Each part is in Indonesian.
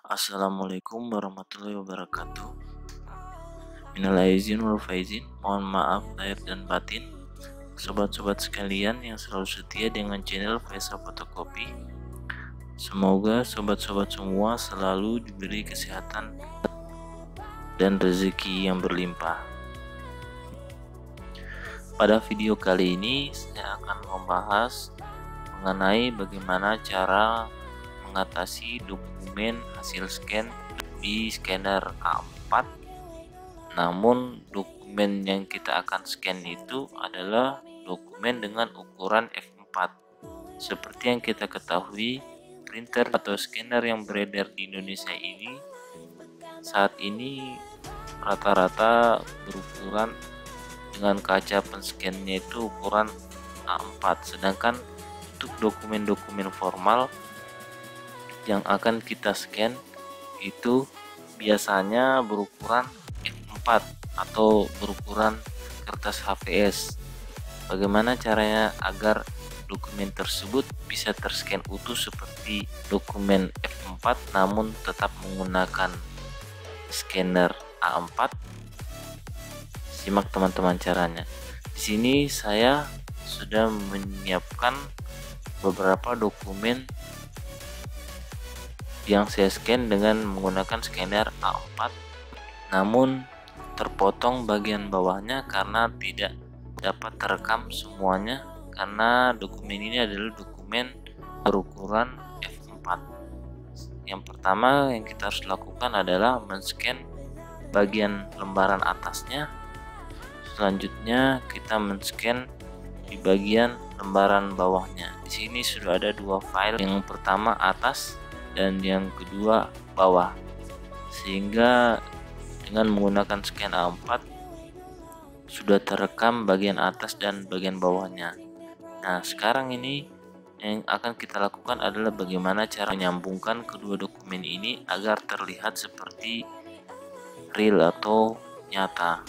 Assalamualaikum warahmatullahi wabarakatuh. Minal aizin wal faizin, mohon maaf lahir dan batin. Sobat-sobat sekalian yang selalu setia dengan channel Faisal Fotokopi. Semoga sobat-sobat semua selalu diberi kesehatan dan rezeki yang berlimpah. Pada video kali ini saya akan membahas mengenai bagaimana cara mengatasi dokumen hasil scan di scanner A4, namun dokumen yang kita akan scan itu adalah dokumen dengan ukuran F4. Seperti yang kita ketahui, printer atau scanner yang beredar di Indonesia ini saat ini rata-rata berukuran dengan kaca penscannya itu ukuran A4, sedangkan untuk dokumen-dokumen formal yang akan kita scan itu biasanya berukuran F4 atau berukuran kertas HVS. Bagaimana caranya agar dokumen tersebut bisa terscan utuh seperti dokumen F4 namun tetap menggunakan scanner A4? Simak teman-teman caranya. Di sini saya sudah menyiapkan beberapa dokumen yang saya scan dengan menggunakan scanner A4, namun terpotong bagian bawahnya karena tidak dapat terekam semuanya, karena dokumen ini adalah dokumen berukuran F4. Yang pertama yang kita harus lakukan adalah men-scan bagian lembaran atasnya. Selanjutnya kita men-scan di bagian lembaran bawahnya. Di sini sudah ada dua file, yang pertama atas dan yang kedua bawah, sehingga dengan menggunakan scan A4 sudah terekam bagian atas dan bagian bawahnya. Nah, sekarang ini yang akan kita lakukan adalah bagaimana cara menyambungkan kedua dokumen ini agar terlihat seperti real atau nyata.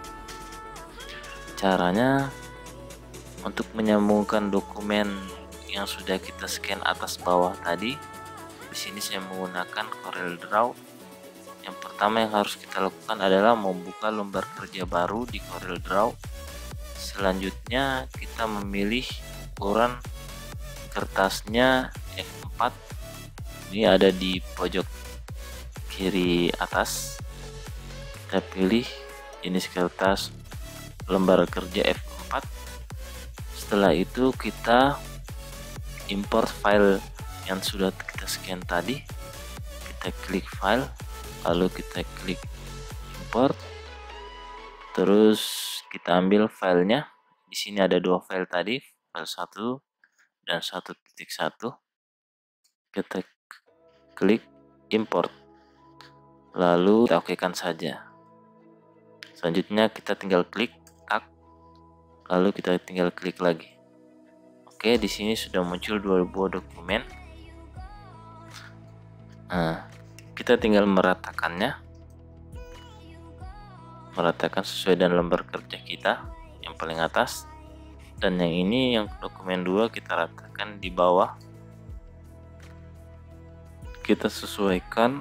Caranya, untuk menyambungkan dokumen yang sudah kita scan atas bawah tadi, di sini saya menggunakan CorelDRAW. Yang pertama yang harus kita lakukan adalah membuka lembar kerja baru di CorelDRAW. Selanjutnya kita memilih ukuran kertasnya F4. Ini ada di pojok kiri atas. Kita pilih jenis kertas lembar kerja F4. Setelah itu kita import file yang sudah kita scan tadi. Kita klik file, lalu kita klik import, terus kita ambil filenya. Di sini ada dua file tadi, file 1 dan 1.1. Kita klik import, lalu kita okekan saja. Selanjutnya kita tinggal klik tak, lalu kita tinggal klik lagi. Oke, di sini sudah muncul dua buah dokumen. Nah, kita tinggal meratakannya, meratakan sesuai dengan lembar kerja kita yang paling atas, dan yang ini yang dokumen 2 kita ratakan di bawah. Kita sesuaikan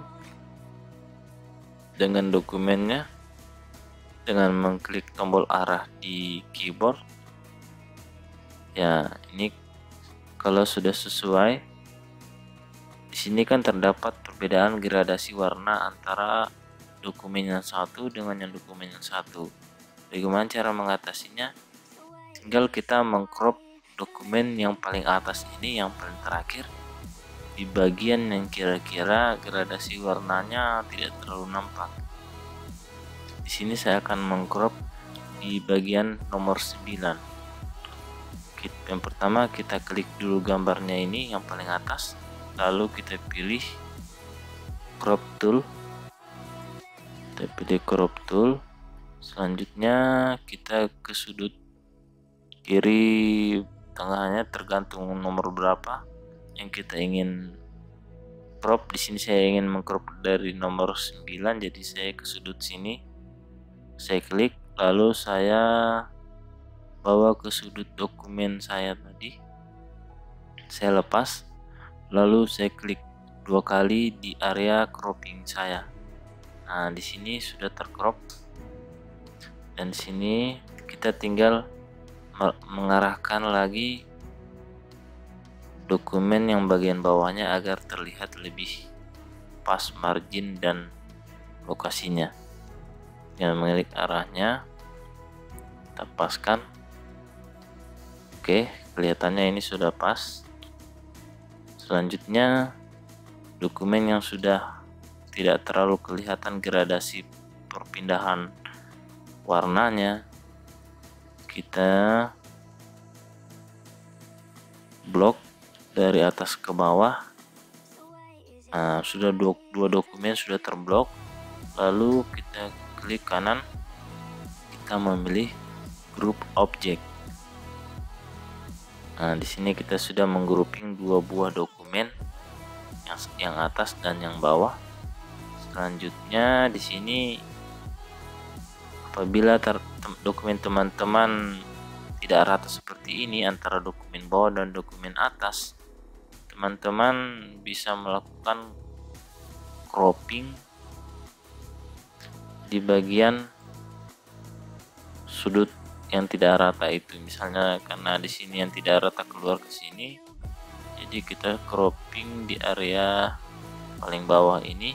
dengan dokumennya dengan mengklik tombol arah di keyboard. Ya, ini kalau sudah sesuai. Di sini kan terdapat perbedaan gradasi warna antara dokumen yang satu dengan yang dokumen yang satu. Bagaimana cara mengatasinya? Tinggal kita mengcrop dokumen yang paling atas ini, yang paling terakhir, di bagian yang kira-kira gradasi warnanya tidak terlalu nampak. Di sini saya akan mengcrop di bagian nomor 9. Yang pertama kita klik dulu gambarnya ini yang paling atas, lalu kita pilih crop tool. Kita pilih crop tool. Selanjutnya kita ke sudut kiri tengahnya, tergantung nomor berapa yang kita ingin crop. Di sini saya ingin mengcrop dari nomor 9, jadi saya ke sudut sini, saya klik, lalu saya bawa ke sudut dokumen saya tadi, saya lepas, lalu saya klik 2 kali di area cropping saya. Nah, di sini sudah tercrop, dan di sini kita tinggal mengarahkan lagi dokumen yang bagian bawahnya agar terlihat lebih pas margin dan lokasinya. Yang melirik arahnya, kita paskan. Oke, kelihatannya ini sudah pas. Selanjutnya, dokumen yang sudah tidak terlalu kelihatan gradasi perpindahan warnanya, kita blok dari atas ke bawah. Nah, sudah dua dokumen sudah terblok. Lalu kita klik kanan, kita memilih group object. Nah, di sini kita sudah menggrouping 2 buah dokumen, yang atas dan yang bawah. Selanjutnya di sini, apabila dokumen teman-teman tidak rata seperti ini antara dokumen bawah dan dokumen atas, teman-teman bisa melakukan cropping di bagian sudut yang tidak rata itu. Misalnya karena di sini yang tidak rata keluar ke sini, jadi kita cropping di area paling bawah ini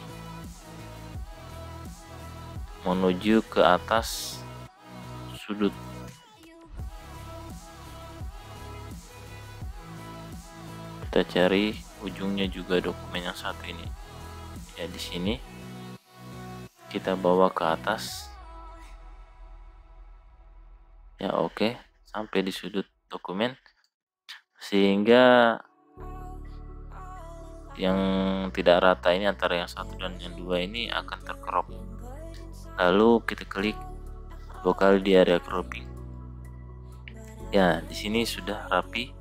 menuju ke atas sudut. Kita cari ujungnya juga dokumen yang satu ini. Ya, di sini kita bawa ke atas. Ya, oke, sampai di sudut dokumen, sehingga yang tidak rata ini antara yang satu dan yang dua ini akan tercrop. Lalu kita klik 2 kali di area cropping. Ya, di sini sudah rapi,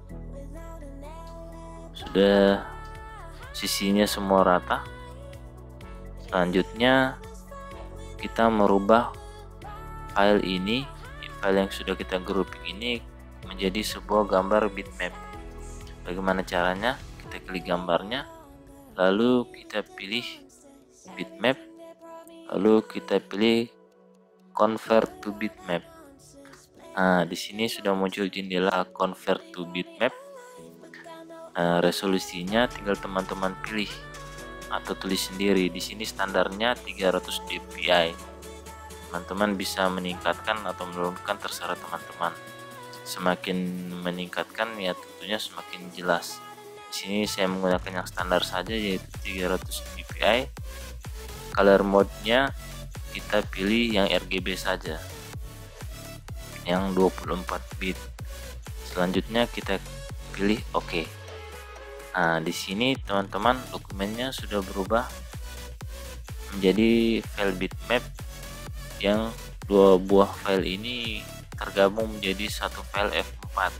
sudah sisinya semua rata. Selanjutnya kita merubah file ini, file yang sudah kita grouping ini, menjadi sebuah gambar bitmap. Bagaimana caranya? Kita klik gambarnya, lalu kita pilih bitmap, lalu kita pilih convert to bitmap. Nah, di sini sudah muncul jendela convert to bitmap. Resolusinya tinggal teman-teman pilih atau tulis sendiri. Di sini standarnya 300 dpi. Teman-teman bisa meningkatkan atau menurunkan, terserah teman-teman. Semakin meningkatkan ya tentunya semakin jelas. Di sini saya menggunakan yang standar saja, yaitu 300 dpi. Color mode-nya kita pilih yang RGB saja, yang 24 bit. Selanjutnya kita pilih OK. Nah, di sini teman-teman dokumennya sudah berubah menjadi file bitmap, yang 2 buah file ini tergabung menjadi satu file F4.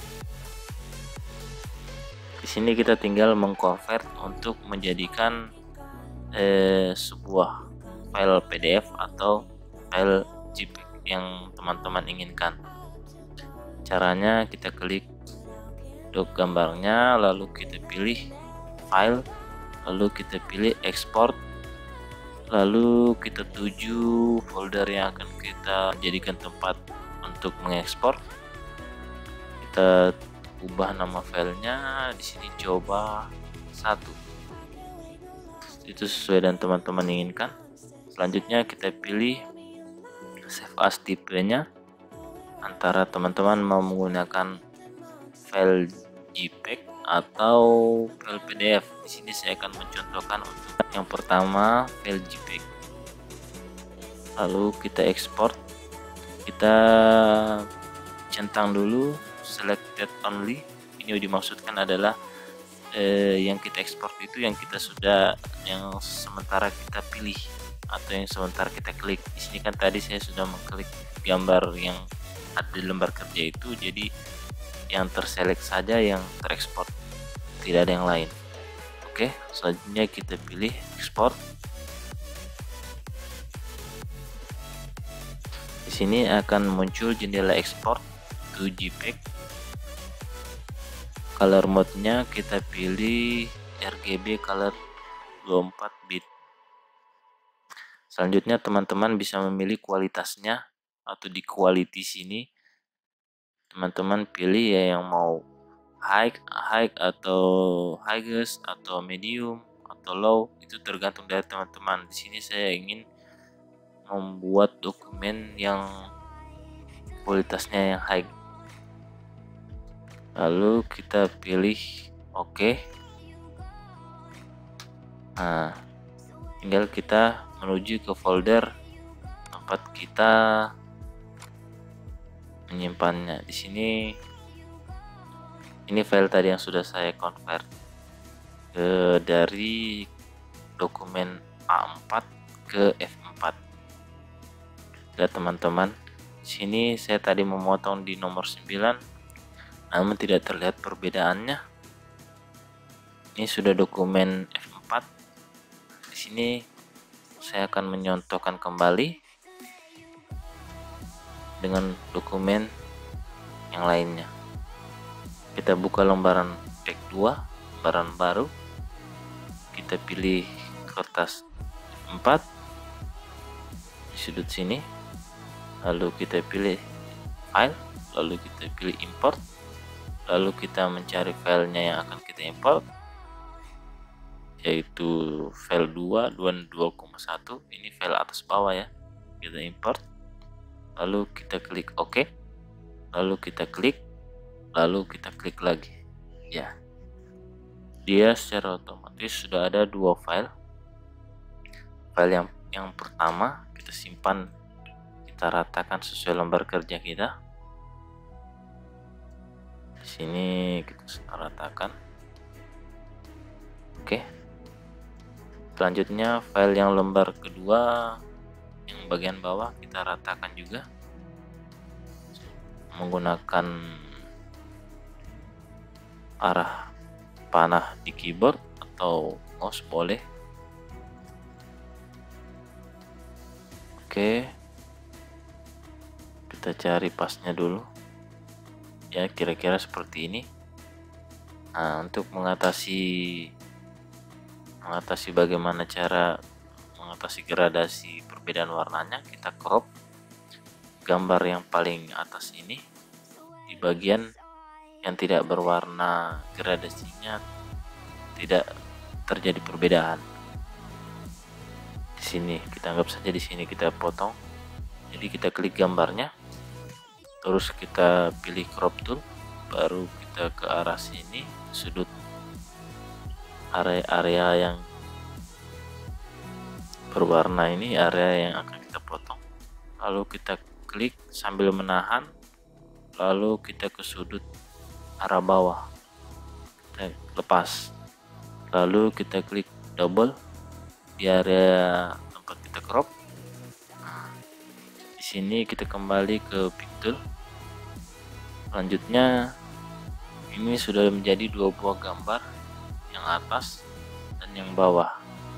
Di sini kita tinggal mengconvert untuk menjadikan sebuah file PDF atau file JPEG yang teman-teman inginkan. Caranya kita klik gambarnya, lalu kita pilih file, lalu kita pilih export, lalu kita tuju folder yang akan kita jadikan tempat untuk mengekspor. Kita ubah nama filenya, di sini coba 1. Itu sesuai dengan teman-teman inginkan. Selanjutnya kita pilih save as tipenya, antara teman-teman mau menggunakan file JPEG atau file PDF. Di sini saya akan mencontohkan untuk yang pertama file JPEG. Lalu kita ekspor, kita centang dulu selected only. Ini dimaksudkan adalah yang kita ekspor itu yang sementara kita pilih atau yang sementara kita klik. Di sini kan tadi saya sudah mengklik gambar yang ada di lembar kerja itu, jadi yang terselect saja yang terekspor, tidak ada yang lain. Oke, selanjutnya kita pilih ekspor. Di sini akan muncul jendela ekspor to JPEG. Color mode-nya kita pilih RGB color 24 bit. Selanjutnya teman-teman bisa memilih kualitasnya, atau di quality sini teman-teman pilih ya yang mau high atau highest atau medium atau low, itu tergantung dari teman-teman. Di sini saya ingin membuat dokumen yang kualitasnya yang high. Lalu kita pilih OK. Nah, tinggal kita menuju ke folder tempat kita menyimpannya. Di sini ini file tadi yang sudah saya convert dari dokumen A4 ke F4. Ya teman-teman, sini saya tadi memotong di nomor 9, namun tidak terlihat perbedaannya. Ini sudah dokumen F4. Di sini saya akan menyontohkan kembali dengan dokumen yang lainnya. Kita buka lembaran pack 2, lembaran baru. Kita pilih kertas F4 di sudut sini. Lalu kita pilih file, lalu kita pilih import. Lalu kita mencari filenya yang akan kita import, yaitu file 2.2.1. Ini file atas bawah ya, kita import. Lalu kita klik OK, lalu kita klik, lalu kita klik lagi ya. Dia secara otomatis sudah ada dua file. File yang pertama kita simpan, kita ratakan sesuai lembar kerja kita. Di sini kita ratakan. Oke. Selanjutnya file yang lembar kedua yang bagian bawah kita ratakan juga menggunakan arah panah di keyboard atau mouse boleh. Oke, kita cari pasnya dulu ya, kira-kira seperti ini. Nah, untuk mengatasi bagaimana cara mengatasi gradasi perbedaan warnanya, kita crop gambar yang paling atas ini di bagian yang tidak berwarna, gradasinya tidak terjadi perbedaan. Di sini kita anggap saja di sini kita potong. Jadi kita klik gambarnya, terus kita pilih crop tool, baru kita ke arah sini, sudut area yang berwarna ini, area yang akan kita potong. Lalu kita klik sambil menahan, lalu kita ke sudut arah bawah, kita lepas, lalu kita klik double di area tempat kita crop. Nah, di sini kita kembali ke pick tool. Selanjutnya ini sudah menjadi dua buah gambar, yang atas dan yang bawah.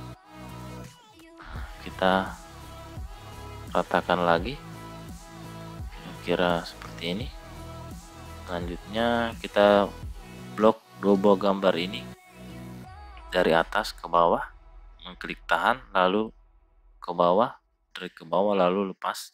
Kita ratakan lagi kira-kira seperti ini. Selanjutnya kita blok dua buah gambar ini dari atas ke bawah, mengklik tahan, lalu ke bawah, drag ke bawah, lalu lepas.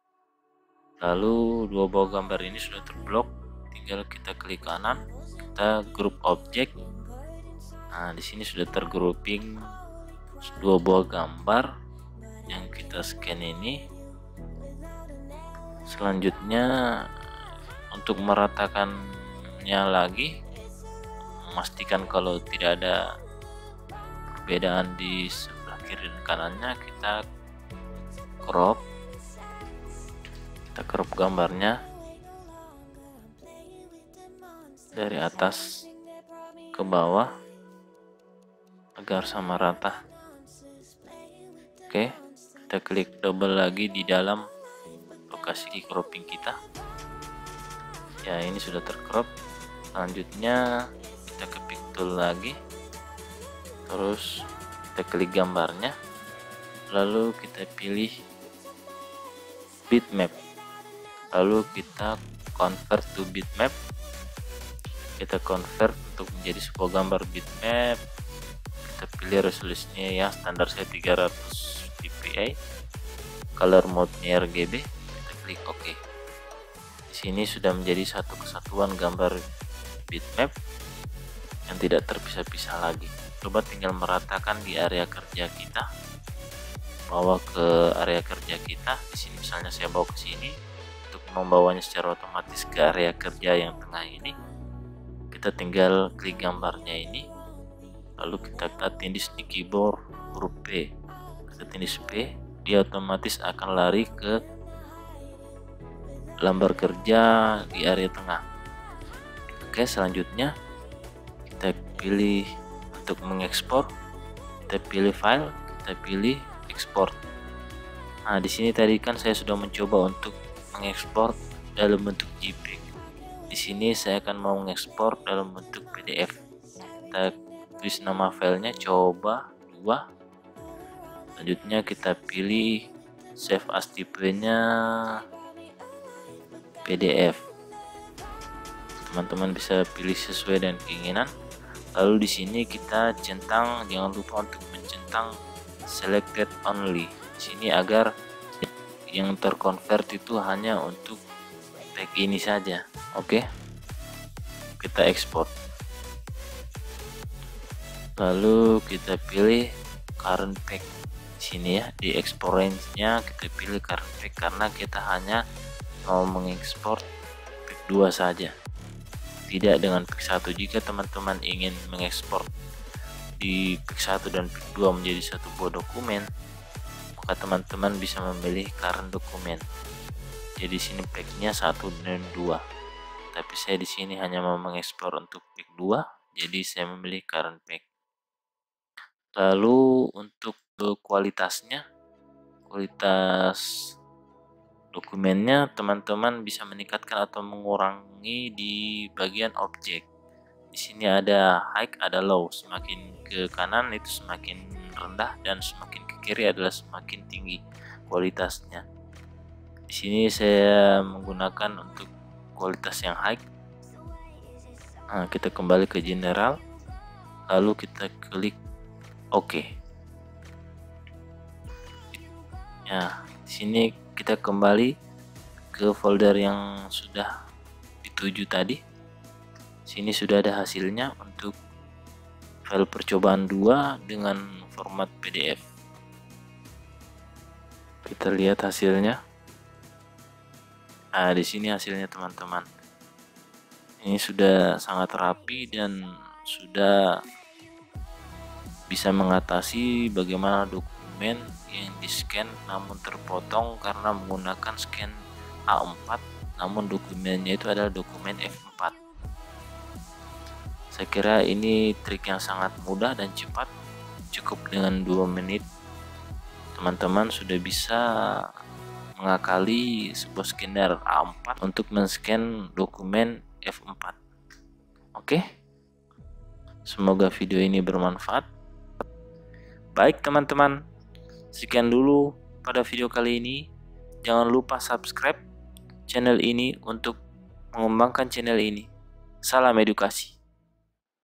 Lalu dua buah gambar ini sudah terblok, tinggal kita klik kanan, kita group object. Nah, di sini sudah tergrouping dua buah gambar yang kita scan ini. Selanjutnya untuk meratakannya lagi, memastikan kalau tidak ada perbedaan di sebelah kiri dan kanannya, kita crop gambarnya dari atas ke bawah agar sama rata. Oke, kita klik double lagi di dalam lokasi cropping kita ya. Ini sudah tercrop. Selanjutnya kita ke pick tool lagi, terus kita klik gambarnya, lalu kita pilih bitmap, lalu kita convert to bitmap. Kita convert untuk menjadi sebuah gambar bitmap. kita pilih resolusinya ya, standar saya 300 dpi, color mode-nya RGB, kita klik OK. Di sini sudah menjadi satu kesatuan gambar bitmap yang tidak terpisah-pisah lagi. Coba tinggal meratakan di area kerja kita, bawa ke area kerja kita. Di sini misalnya saya bawa ke sini. Untuk membawanya secara otomatis ke area kerja yang tengah ini, kita tinggal klik gambarnya ini, lalu kita tindis di keyboard huruf P, kita tindis P, dia otomatis akan lari ke lambar kerja di area tengah. Oke, selanjutnya kita pilih untuk mengekspor, kita pilih file, kita pilih ekspor. Nah, di sini tadi kan saya sudah mencoba untuk mengekspor dalam bentuk JPEG. Di sini saya akan mau mengekspor dalam bentuk PDF. Kita tulis nama filenya coba 2. Selanjutnya kita pilih save as tipenya PDF. Teman-teman bisa pilih sesuai dengan keinginan. Lalu di sini kita centang, jangan lupa untuk mencentang selected only. Di sini agar yang terkonvert itu hanya untuk tag ini saja. Oke, kita ekspor. Lalu kita pilih current pack. Di sini ya, di export range-nya kita pilih current pack karena kita hanya mau mengekspor pack 2 saja, tidak dengan pack 1. Jika teman-teman ingin mengekspor di pack 1 dan pack 2 menjadi satu buah dokumen, maka teman-teman bisa memilih current dokumen. Jadi sini packnya 1 dan 2. Tapi saya di sini hanya mau mengekspor untuk pack 2, jadi saya memilih current pack. Lalu untuk kualitas dokumennya teman-teman bisa meningkatkan atau mengurangi di bagian objek. Di sini ada high, ada low. Semakin ke kanan itu semakin rendah dan semakin ke kiri adalah semakin tinggi kualitasnya. Di sini saya menggunakan untuk kualitas yang high. Nah, kita kembali ke general, lalu kita klik OK. Ya, di sini kita kembali ke folder yang sudah dituju tadi. Sini sudah ada hasilnya untuk file percobaan 2 dengan format PDF. Kita lihat hasilnya. Nah, di sini hasilnya teman-teman. Ini sudah sangat rapi dan sudah bisa mengatasi bagaimana dokumen yang di-scan namun terpotong karena menggunakan scan A4, namun dokumennya itu adalah dokumen F4. Saya kira ini trik yang sangat mudah dan cepat. Cukup dengan 2 menit teman-teman sudah bisa mengakali sebuah scanner A4 untuk men-scan dokumen F4. Oke, semoga video ini bermanfaat. Baik teman-teman, sekian dulu pada video kali ini. Jangan lupa subscribe channel ini untuk mengembangkan channel ini. Salam edukasi.